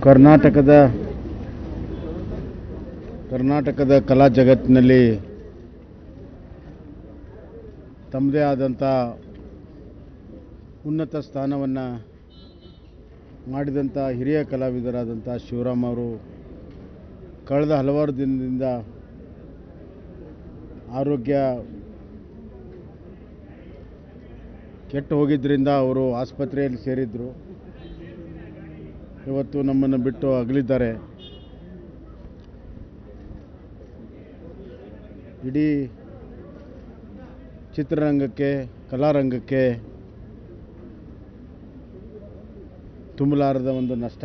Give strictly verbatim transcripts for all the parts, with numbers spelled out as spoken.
ಕರ್ನಾಟಕದ ಕರ್ನಾಟಕದ ಕಲಾ ಜಗತ್ತಿನಲ್ಲಿ ತಮ್ಮದೇ ಆದಂಥ ಉನ್ನತ ಸ್ಥಾನವನ್ನು ಮಾಡಿದಂಥ ಹಿರಿಯ ಕಲಾವಿದರಾದಂಥ ಶಿವರಾಮ್ ಅವರು ಕಳೆದ ಹಲವಾರು ದಿನದಿಂದ ಆರೋಗ್ಯ ಕೆಟ್ಟು ಹೋಗಿದ್ದರಿಂದ ಅವರು ಆಸ್ಪತ್ರೆಯಲ್ಲಿ ಸೇರಿದ್ದರು. ಇವತ್ತು ನಮ್ಮನ್ನು ಬಿಟ್ಟು ಅಗಲಿದ್ದಾರೆ. ಇಡೀ ಚಿತ್ರರಂಗಕ್ಕೆ, ಕಲಾರಂಗಕ್ಕೆ ತುಂಬಲಾರದ ಒಂದು ನಷ್ಟ.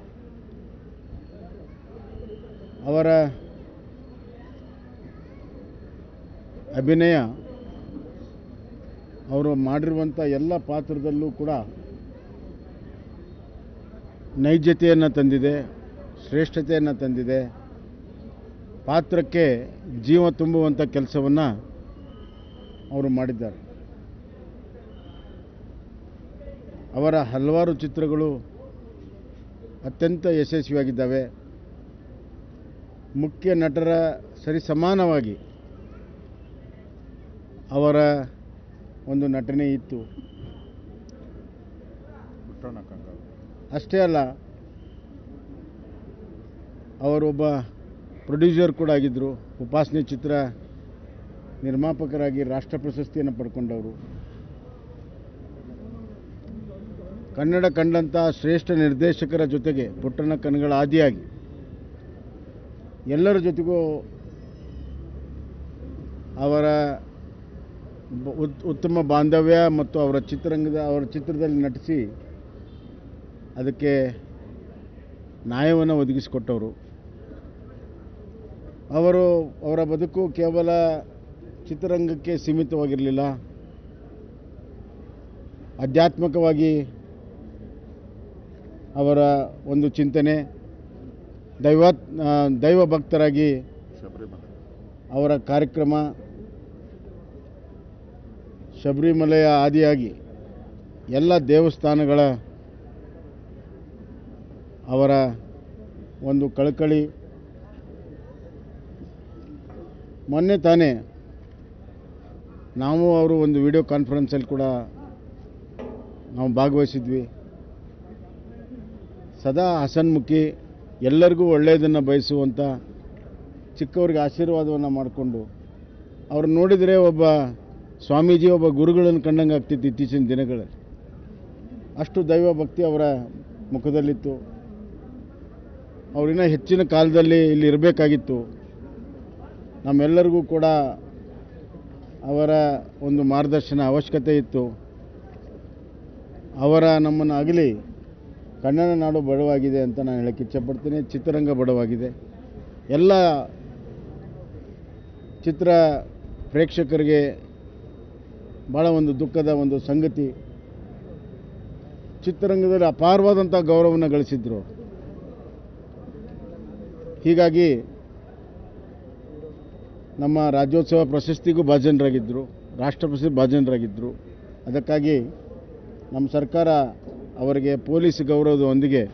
ಅವರ ಅಭಿನಯ, ಅವರು ಮಾಡಿರುವಂಥ ಎಲ್ಲ ಪಾತ್ರದಲ್ಲೂ ಕೂಡ ನೈಜತೆಯನ್ನು ತಂದಿದೆ, ಶ್ರೇಷ್ಠತೆಯನ್ನು ತಂದಿದೆ. ಪಾತ್ರಕ್ಕೆ ಜೀವ ತುಂಬುವಂಥ ಕೆಲಸವನ್ನು ಅವರು ಮಾಡಿದ್ದಾರೆ. ಅವರ ಹಲವಾರು ಚಿತ್ರಗಳು ಅತ್ಯಂತ ಯಶಸ್ವಿಯಾಗಿದ್ದಾವೆ. ಮುಖ್ಯ ನಟರ ಸರಿಸಮಾನವಾಗಿ ಅವರ ಒಂದು ನಟನೆ ಇತ್ತು. ಅಷ್ಟೇ ಅಲ್ಲ, ಅವರೊಬ್ಬ ಪ್ರೊಡ್ಯೂಸರ್ ಕೂಡ ಆಗಿದ್ದರು. ಉಪಾಸನೆ ಚಿತ್ರ ನಿರ್ಮಾಪಕರಾಗಿ ರಾಷ್ಟ್ರ ಪ್ರಶಸ್ತಿಯನ್ನು ಪಡ್ಕೊಂಡವರು. ಕನ್ನಡ ಕಂಡಂಥ ಶ್ರೇಷ್ಠ ನಿರ್ದೇಶಕರ ಜೊತೆಗೆ ಪುಟ್ಟಣ್ಣ ಕಣಗಳ ಆದಿಯಾಗಿ ಎಲ್ಲರ ಜೊತೆಗೂ ಅವರ ಉತ್ತಮ ಬಾಂಧವ್ಯ ಮತ್ತು ಅವರ ಚಿತ್ರರಂಗದ ಅವರ ಚಿತ್ರದಲ್ಲಿ ನಟಿಸಿ ಅದಕ್ಕೆ ನ್ಯಾಯವನ್ನು ಒದಗಿಸಿಕೊಟ್ಟವರು. ಅವರು ಅವರ ಬದುಕು ಕೇವಲ ಚಿತ್ರರಂಗಕ್ಕೆ ಸೀಮಿತವಾಗಿರಲಿಲ್ಲ. ಆಧ್ಯಾತ್ಮಿಕವಾಗಿ ಅವರ ಒಂದು ಚಿಂತನೆ, ದೈವ ದೈವ ಭಕ್ತರಾಗಿ ಅವರ ಕಾರ್ಯಕ್ರಮ, ಶಬರಿಮಲೆಯ ಆದಿಯಾಗಿ ಎಲ್ಲ ದೇವಸ್ಥಾನಗಳ ಅವರ ಒಂದು ಕಳಕಳಿ. ಮೊನ್ನೆ ತಾನೇ ನಾವು ಅವರು ಒಂದು ವಿಡಿಯೋ ಕಾನ್ಫರೆನ್ಸಲ್ಲಿ ಕೂಡ ನಾವು ಭಾಗವಹಿಸಿದ್ವಿ. ಸದಾ ಹಸನ್ಮುಖಿ, ಎಲ್ಲರಿಗೂ ಒಳ್ಳೆಯದನ್ನು ಬಯಸುವಂಥ, ಚಿಕ್ಕವರಿಗೆ ಆಶೀರ್ವಾದವನ್ನು ಮಾಡಿಕೊಂಡು ಅವ್ರು ನೋಡಿದರೆ ಒಬ್ಬ ಸ್ವಾಮೀಜಿ, ಒಬ್ಬ ಗುರುಗಳನ್ನು ಕಂಡಂಗೆ ಆಗ್ತಿತ್ತು ಇತ್ತೀಚಿನ ದಿನಗಳಲ್ಲಿ. ಅಷ್ಟು ದೈವ ಭಕ್ತಿ ಅವರ ಮುಖದಲ್ಲಿತ್ತು. ಅವರಿನ್ನ ಹೆಚ್ಚಿನ ಕಾಲದಲ್ಲಿ ಇಲ್ಲಿ ಇರಬೇಕಾಗಿತ್ತು. ನಮ್ಮೆಲ್ಲರಿಗೂ ಕೂಡ ಅವರ ಒಂದು ಮಾರ್ಗದರ್ಶನ ಅವಶ್ಯಕತೆ ಇತ್ತು. ಅವರ ನಮ್ಮನ್ನು ಅಗಲಿ ಕನ್ನಡ ನಾಡು ಬಡವಾಗಿದೆ ಅಂತ ನಾನು ಹೇಳಕ್ಕೆ ಇಚ್ಛಪಡ್ತೀನಿ. ಚಿತ್ರರಂಗ ಬಡವಾಗಿದೆ. ಎಲ್ಲ ಚಿತ್ರ ಪ್ರೇಕ್ಷಕರಿಗೆ ಭಾಳ ಒಂದು ದುಃಖದ ಒಂದು ಸಂಗತಿ. ಚಿತ್ರರಂಗದಲ್ಲಿ ಅಪಾರವಾದಂಥ ಗೌರವವನ್ನು ಗಳಿಸಿದ್ರು. ಹೀಗಾಗಿ ನಮ್ಮ ರಾಜ್ಯೋತ್ಸವ ಪ್ರಶಸ್ತಿಗೂ ಭಾಜನರಾಗಿದ್ದರು, ರಾಷ್ಟ್ರ ಪ್ರಶಸ್ತಿ ಭಾಜನರಾಗಿದ್ದರು. ಅದಕ್ಕಾಗಿ ನಮ್ಮ ಸರ್ಕಾರ ಅವರಿಗೆ ಪೊಲೀಸ್ ಗೌರವದೊಂದಿಗೆ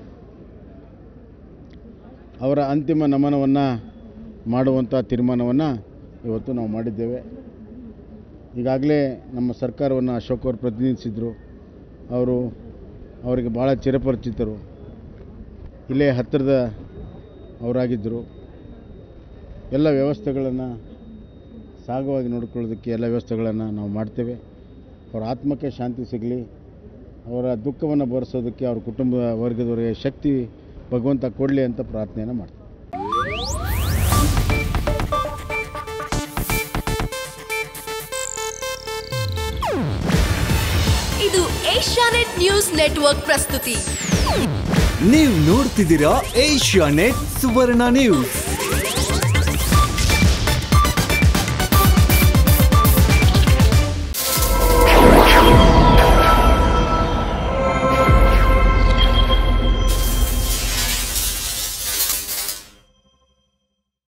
ಅವರ ಅಂತಿಮ ನಮನವನ್ನು ಮಾಡುವಂಥ ತೀರ್ಮಾನವನ್ನು ಇವತ್ತು ನಾವು ಮಾಡಿದ್ದೇವೆ. ಈಗಾಗಲೇ ನಮ್ಮ ಸರ್ಕಾರವನ್ನು ಅಶೋಕ್ ಅವರು ಪ್ರತಿನಿಧಿಸಿದರು. ಅವರು ಅವರಿಗೆ ಭಾಳ ಚಿರಪರಿಚಿತರು. ಇಲ್ಲೇ ಹತ್ತಿರದ ಅವರಾಗಿದ್ದರು. ಎಲ್ಲ ವ್ಯವಸ್ಥೆಗಳನ್ನು ಸಾಗವಾಗಿ ನೋಡಿಕೊಳ್ಳೋದಕ್ಕೆ ಎಲ್ಲ ವ್ಯವಸ್ಥೆಗಳನ್ನು ನಾವು ಮಾಡ್ತೇವೆ. ಅವರ ಆತ್ಮಕ್ಕೆ ಶಾಂತಿ ಸಿಗಲಿ, ಅವರ ದುಃಖವನ್ನು ಭರಿಸೋದಕ್ಕೆ ಅವ್ರ ಕುಟುಂಬ ವರ್ಗದವರಿಗೆ ಶಕ್ತಿ ಭಗವಂತ ಕೊಡಲಿ ಅಂತ ಪ್ರಾರ್ಥನೆಯನ್ನು ಮಾಡ್ತೀವಿ. ಇದು ಏಷ್ಯಾನೆಟ್ ನ್ಯೂಸ್ ನೆಟ್ವರ್ಕ್ ಪ್ರಸ್ತುತಿ. ನೀವು ನೋಡ್ತಿದ್ದೀರಾ ಏಷ್ಯಾನೆಟ್ ಸುವರ್ಣ ನ್ಯೂಸ್.